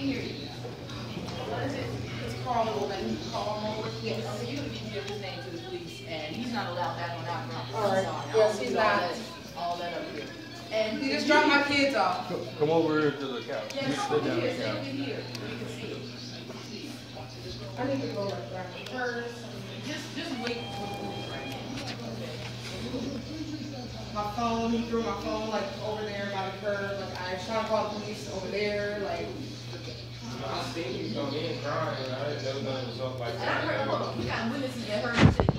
hear you. What is it? It's Carl Morgan. Carl Morgan. Yes. Okay, you're gonna need to give his name to the police, and he's not allowed back on our property. All right. Sorry. Yes, he's not. All that up here. And he just dropped my kids off. Come over here to the couch. Yeah, come over here. Sit over here. We can see it. I need to go like that. First, just wait for the police right now. My phone, he threw my phone like over there by the curb. Like I was trying to call the police over there. Like I seen you come in crying. I didn't know nothing was up like And I that. heard, look, we got witnesses that heard him say,